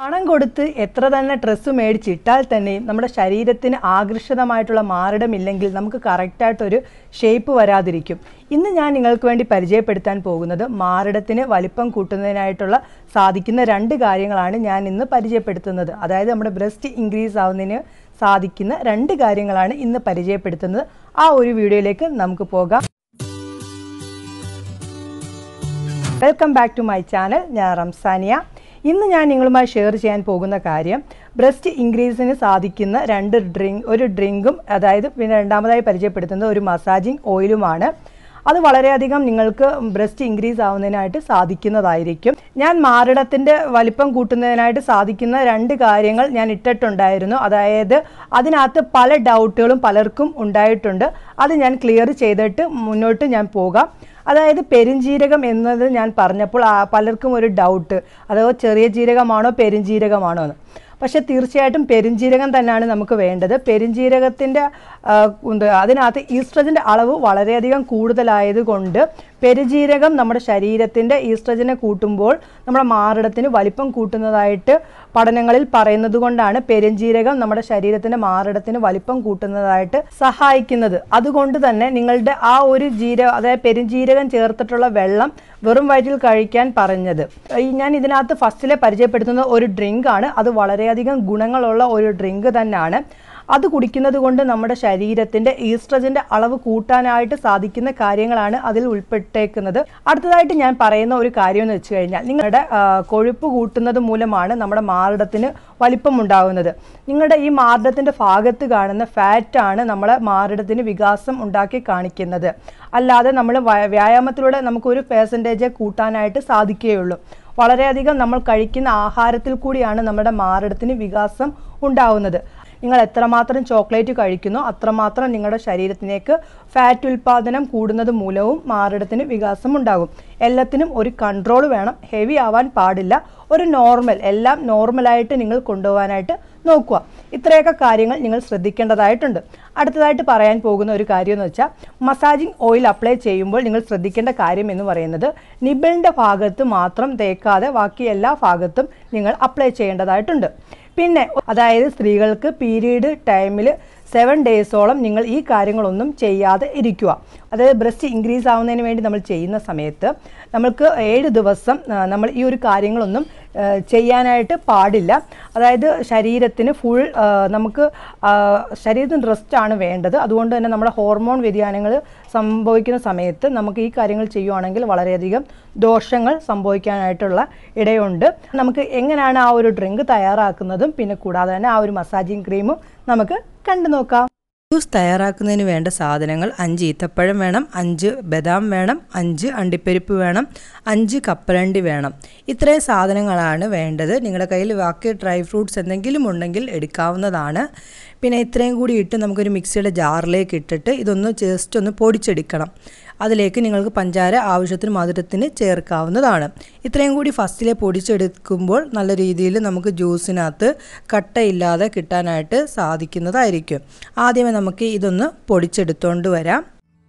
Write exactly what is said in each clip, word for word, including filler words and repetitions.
പണം കൊടുത്ത് എത്ര തന്നെ ഡ്രസ്സ് മേടിച്ചിട്ടാൽ തന്നെയും നമ്മുടെ ശരീരത്തിന് ആകർഷകമായിട്ടുള്ള മാറിടമില്ലെങ്കിൽ നമുക്ക് കറക്റ്റായിട്ടൊരു ഷേപ്പ് വരാതിരിക്കും. ഇന്ന് ഞാൻ നിങ്ങൾക്ക് വേണ്ടി പരിചയപ്പെടുത്താൻ പോകുന്നത് മാറിടത്തിന് വലിപ്പം കൂട്ടുന്നതിനായിട്ടുള്ള സാധിക്കുന്ന രണ്ട് കാര്യങ്ങളാണ് ഞാൻ ഇന്ന് പരിചയപ്പെടുത്തുന്നത്. അതായത് നമ്മുടെ ബ്രസ്റ്റ് ഇൻക്രീസ് ആവുന്നതിന് സാധിക്കുന്ന രണ്ട് കാര്യങ്ങളാണ് ഇന്ന് പരിചയപ്പെടുത്തുന്നത്. ആ ഒരു വീഡിയോയിലേക്ക് നമുക്ക് പോകാം. Welcome back to my channel. ഞാൻ റംസാനിയ. ഇന്ന് ഞാൻ നിങ്ങളുമായി ഷെയർ ചെയ്യാൻ പോകുന്ന കാര്യം ബ്രസ്റ്റ് ഇൻക്രീസിന് സാധിക്കുന്ന രണ്ട് ഡ്രിങ്ക് ഒരു ഡ്രിങ്കും അതായത് പിന്നെ രണ്ടാമതായി പരിചയപ്പെടുത്തുന്നത് ഒരു മസാജിങ് ഓയിലുമാണ്. അത് വളരെയധികം നിങ്ങൾക്ക് ബ്രസ്റ്റ് ഇൻക്രീസ് ആവുന്നതിനായിട്ട് സാധിക്കുന്നതായിരിക്കും. ഞാൻ മാറിടത്തിൻ്റെ വലിപ്പം കൂട്ടുന്നതിനായിട്ട് സാധിക്കുന്ന രണ്ട് കാര്യങ്ങൾ ഞാൻ ഇട്ടിട്ടുണ്ടായിരുന്നു. അതായത് അതിനകത്ത് പല ഡൗട്ടുകളും പലർക്കും ഉണ്ടായിട്ടുണ്ട്. അത് ഞാൻ ക്ലിയർ ചെയ്തിട്ട് മുന്നോട്ട് ഞാൻ പോകാം. അതായത് പെരുംജീരകം എന്നത് ഞാൻ പറഞ്ഞപ്പോൾ പലർക്കും ഒരു ഡൗട്ട്, അതോ ചെറിയ ജീരകമാണോ പെരുംജീരകമാണോ എന്ന്. പക്ഷെ തീർച്ചയായിട്ടും പെരുംജീരകം തന്നെയാണ് നമുക്ക് വേണ്ടത്. പെരുംജീരകത്തിൻ്റെ അതിനകത്ത് ഈസ്ട്രജൻ്റെ അളവ് വളരെയധികം കൂടുതലായതുകൊണ്ട് പെരുംജീരകം നമ്മുടെ ശരീരത്തിൻ്റെ ഈസ്ട്രജനെ കൂട്ടുമ്പോൾ നമ്മുടെ മാറിടത്തിന് വലിപ്പം കൂട്ടുന്നതായിട്ട് പഠനങ്ങളിൽ പറയുന്നത് കൊണ്ടാണ് പെരുംജീരകം നമ്മുടെ ശരീരത്തിൻ്റെ മാറിടത്തിന് വലിപ്പം കൂട്ടുന്നതായിട്ട് സഹായിക്കുന്നത്. അതുകൊണ്ട് തന്നെ നിങ്ങളുടെ ആ ഒരു ജീരകം അതായത് പെരുംജീരകം ചേർത്തിട്ടുള്ള വെള്ളം വെറും വയറ്റിൽ കഴിക്കാൻ പറഞ്ഞത്. ഞാൻ ഇതിനകത്ത് ഫസ്റ്റിലെ പരിചയപ്പെടുത്തുന്ന ഒരു ഡ്രിങ്ക് ആണ്. അത് വളരെയധികം ഗുണങ്ങളുള്ള ഒരു ഡ്രിങ്ക് തന്നെയാണ്. അത് കുടിക്കുന്നത് കൊണ്ട് നമ്മുടെ ശരീരത്തിൻ്റെ ഈസ്ട്രജൻ്റെ അളവ് കൂട്ടാനായിട്ട് സാധിക്കുന്ന കാര്യങ്ങളാണ് അതിൽ ഉൾപ്പെട്ടേക്കുന്നത്. അടുത്തതായിട്ട് ഞാൻ പറയുന്ന ഒരു കാര്യം എന്ന് വെച്ച് കഴിഞ്ഞാൽ നിങ്ങളുടെ കൊഴുപ്പ് കൂട്ടുന്നത് മൂലമാണ് നമ്മുടെ മാറിടത്തിന് വലിപ്പം ഉണ്ടാകുന്നത്. നിങ്ങളുടെ ഈ മാറിടത്തിൻ്റെ ഭാഗത്ത് കാണുന്ന ഫാറ്റാണ് നമ്മളെ മാറിടത്തിന് വികാസം ഉണ്ടാക്കി കാണിക്കുന്നത്. അല്ലാതെ നമ്മൾ വ്യായാമത്തിലൂടെ നമുക്കൊരു പെർസെൻറ്റേജ് കൂട്ടാനായിട്ട് സാധിക്കുകയുള്ളൂ. വളരെയധികം നമ്മൾ കഴിക്കുന്ന ആഹാരത്തിൽ കൂടിയാണ് നമ്മുടെ മാറിടത്തിന് വികാസം ഉണ്ടാവുന്നത്. നിങ്ങൾ എത്രമാത്രം ചോക്ലേറ്റ് കഴിക്കുന്നോ അത്രമാത്രം നിങ്ങളുടെ ശരീരത്തിലേക്ക് ഫാറ്റ് ഉൽപ്പാദനം കൂടുന്നത് മൂലവും മാറിടത്തിന് വികാസം ഉണ്ടാകും. എല്ലാത്തിനും ഒരു കൺട്രോൾ വേണം. ഹെവി ആവാൻ പാടില്ല. ഒരു നോർമൽ എല്ലാം നോർമലായിട്ട് നിങ്ങൾ കൊണ്ടുപോകാനായിട്ട് നോക്കുക. ഇത്രയൊക്കെ കാര്യങ്ങൾ നിങ്ങൾ ശ്രദ്ധിക്കേണ്ടതായിട്ടുണ്ട്. അടുത്തതായിട്ട് പറയാൻ പോകുന്ന ഒരു കാര്യം എന്ന് വെച്ചാൽ മസാജിങ് ഓയിൽ അപ്ലൈ ചെയ്യുമ്പോൾ നിങ്ങൾ ശ്രദ്ധിക്കേണ്ട കാര്യം എന്ന് പറയുന്നത് നിബിളിൻ്റെ ഭാഗത്ത് മാത്രം തേക്കാതെ ബാക്കി എല്ലാ ഭാഗത്തും നിങ്ങൾ അപ്ലൈ ചെയ്യേണ്ടതായിട്ടുണ്ട്. പിന്നെ അതായത് സ്ത്രീകൾക്ക് പീരീഡ് ടൈമിൽ സെവൻ ഡേയ്സോളം നിങ്ങൾ ഈ കാര്യങ്ങളൊന്നും ചെയ്യാതെ ഇരിക്കുക. അതായത് ബ്രസ്റ്റ് ഇൻക്രീസ് ആവുന്നതിന് വേണ്ടി നമ്മൾ ചെയ്യുന്ന സമയത്ത് നമ്മൾക്ക് ഏഴ് ദിവസം നമ്മൾ ഈ ഒരു കാര്യങ്ങളൊന്നും ചെയ്യാനായിട്ട് പാടില്ല. അതായത് ശരീരത്തിന് ഫുൾ നമുക്ക് ശരീരത്തിന് റെസ്റ്റാണ് വേണ്ടത്. അതുകൊണ്ട് തന്നെ നമ്മുടെ ഹോർമോൺ വ്യതിയാനങ്ങൾ സംഭവിക്കുന്ന സമയത്ത് നമുക്ക് ഈ കാര്യങ്ങൾ ചെയ്യുവാണെങ്കിൽ വളരെയധികം ദോഷങ്ങൾ സംഭവിക്കാനായിട്ടുള്ള ഇടയുണ്ട്. നമുക്ക് എങ്ങനെയാണ് ആ ഒരു ഡ്രിങ്ക് തയ്യാറാക്കുന്നതും പിന്നെ കൂടാതെ തന്നെ ആ ഒരു മസാജിങ് ക്രീമും നമുക്ക് കണ്ടു നോക്കാം. ജ്യൂസ് തയ്യാറാക്കുന്നതിന് വേണ്ട സാധനങ്ങൾ അഞ്ച് ഈത്തപ്പഴം വേണം, അഞ്ച് ബദാം വേണം, അഞ്ച് അണ്ടിപ്പരിപ്പ് വേണം, അഞ്ച് കപ്പലണ്ടി വേണം. ഇത്രയും സാധനങ്ങളാണ് വേണ്ടത്. നിങ്ങളുടെ കയ്യിൽ ബാക്കി ഡ്രൈ ഫ്രൂട്ട്സ് എന്തെങ്കിലും ഉണ്ടെങ്കിൽ എടുക്കാവുന്നതാണ്. പിന്നെ ഇത്രയും കൂടി ഇട്ട് നമുക്കൊരു മിക്സിയുടെ ജാറിലേക്ക് ഇട്ടിട്ട് ഇതൊന്ന് ജസ്റ്റ് ഒന്ന് പൊടിച്ചെടുക്കണം. അതിലേക്ക് നിങ്ങൾക്ക് പഞ്ചാര ആവശ്യത്തിന് മധുരത്തിന് ചേർക്കാവുന്നതാണ്. ഇത്രയും കൂടി ഫസ്റ്റിലെ പൊടിച്ചെടുക്കുമ്പോൾ നല്ല രീതിയിൽ നമുക്ക് ജ്യൂസിനകത്ത് കട്ടയില്ലാതെ കിട്ടാനായിട്ട് സാധിക്കുന്നതായിരിക്കും. ആദ്യമേ നമുക്ക് ഇതൊന്ന് പൊടിച്ചെടുത്തോണ്ട് വരാം.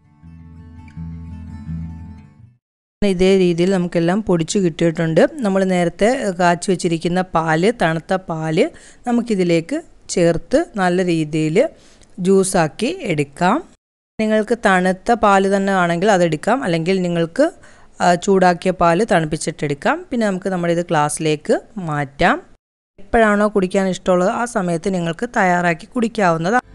ഇതേ രീതിയിൽ നമുക്കെല്ലാം പൊടിച്ചു കിട്ടിയിട്ടുണ്ട്. നമ്മൾ നേരത്തെ കാച്ചി വെച്ചിരിക്കുന്ന പാല്, തണുത്ത പാല് നമുക്കിതിലേക്ക് ചേർത്ത് നല്ല രീതിയിൽ ജ്യൂസാക്കി എടുക്കാം. നിങ്ങൾക്ക് തണുത്ത പാല് തന്നെ ആണെങ്കിൽ അതെടുക്കാം, അല്ലെങ്കിൽ നിങ്ങൾക്ക് ചൂടാക്കിയ പാല് തണുപ്പിച്ചിട്ടെടുക്കാം. പിന്നെ നമുക്ക് നമ്മുടെ ഇത് ഗ്ലാസ്സിലേക്ക് മാറ്റാം. എപ്പോഴാണോ കുടിക്കാൻ ഇഷ്ടമുള്ളത് ആ സമയത്ത് നിങ്ങൾക്ക് തയ്യാറാക്കി കുടിക്കാവുന്നതാണ്.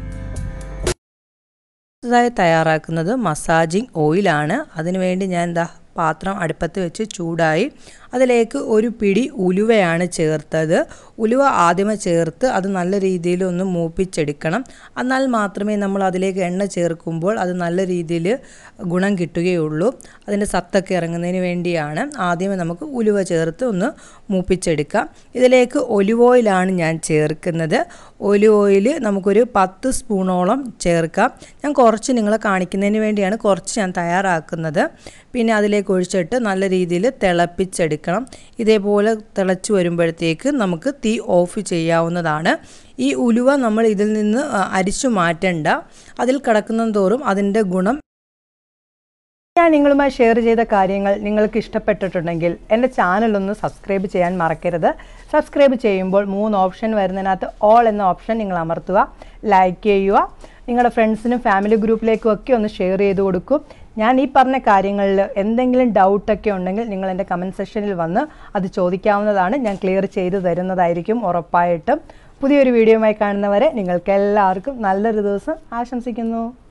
അടുത്തതായി തയ്യാറാക്കുന്നത് മസാജിങ് ഓയിലാണ്. അതിനുവേണ്ടി ഞാൻ എന്താ പാത്രം അടുപ്പത്ത് വെച്ച് ചൂടായി അതിലേക്ക് ഒരു പിടി ഉലുവയാണ് ചേർത്തത്. ഉലുവ ആദ്യമേ ചേർത്ത് അത് നല്ല രീതിയിൽ ഒന്ന് മൂപ്പിച്ചെടുക്കണം. എന്നാൽ മാത്രമേ നമ്മൾ അതിലേക്ക് എണ്ണ ചേർക്കുമ്പോൾ അത് നല്ല രീതിയിൽ ഗുണം കിട്ടുകയുള്ളൂ. അതിൻ്റെ സത്തൊക്കെ ഇറങ്ങുന്നതിന് വേണ്ടിയാണ് ആദ്യമേ നമുക്ക് ഉലുവ ചേർത്ത് ഒന്ന് മൂപ്പിച്ചെടുക്കാം. ഇതിലേക്ക് ഒലിവ് ഓയിലാണ് ഞാൻ ചേർക്കുന്നത്. ഒലിവ് ഓയിൽ നമുക്കൊരു പത്ത് സ്പൂണോളം ചേർക്കാം. ഞാൻ കുറച്ച് നിങ്ങളെ കാണിക്കുന്നതിന് വേണ്ടിയാണ് കുറച്ച് ഞാൻ തയ്യാറാക്കുന്നത്. പിന്നെ അതിലേക്ക് ഒഴിച്ചിട്ട് നല്ല രീതിയിൽ തിളപ്പിച്ചെടുക്കണം. ഇതേപോലെ തിളച്ച് വരുമ്പോഴത്തേക്ക് നമുക്ക് തീ ഓഫ് ചെയ്യാവുന്നതാണ്. ഈ ഉലുവ നമ്മൾ ഇതിൽ നിന്ന് അരിച്ചു മാറ്റണ്ട. അതിൽ കിടക്കുന്ന തോറും അതിൻ്റെ ഗുണം ഞാൻ നിങ്ങളുമായി ഷെയർ ചെയ്ത കാര്യങ്ങൾ നിങ്ങൾക്ക് ഇഷ്ടപ്പെട്ടിട്ടുണ്ടെങ്കിൽ എൻ്റെ ചാനലൊന്ന് സബ്സ്ക്രൈബ് ചെയ്യാൻ മറക്കരുത്. സബ്സ്ക്രൈബ് ചെയ്യുമ്പോൾ മൂന്ന് ഓപ്ഷൻ വരുന്നതിനകത്ത് ഓൾ എന്ന ഓപ്ഷൻ നിങ്ങൾ അമർത്തുക, ലൈക്ക് ചെയ്യുക, നിങ്ങളുടെ ഫ്രണ്ട്സിനും ഫാമിലി ഗ്രൂപ്പിലേക്കും ഒക്കെ ഒന്ന് ഷെയർ ചെയ്ത് കൊടുക്കും. ഞാൻ ഈ പറഞ്ഞ കാര്യങ്ങളിൽ എന്തെങ്കിലും ഡൗട്ടൊക്കെ ഉണ്ടെങ്കിൽ നിങ്ങൾ എൻ്റെ കമൻറ്റ് സെക്ഷനിൽ വന്ന് അത് ചോദിക്കാവുന്നതാണ്. ഞാൻ ക്ലിയർ ചെയ്ത് തരുന്നതായിരിക്കും ഉറപ്പായിട്ടും. പുതിയൊരു വീഡിയോയുമായി കാണുന്നവരെ നിങ്ങൾക്ക് എല്ലാവർക്കും നല്ലൊരു ദിവസം ആശംസിക്കുന്നു.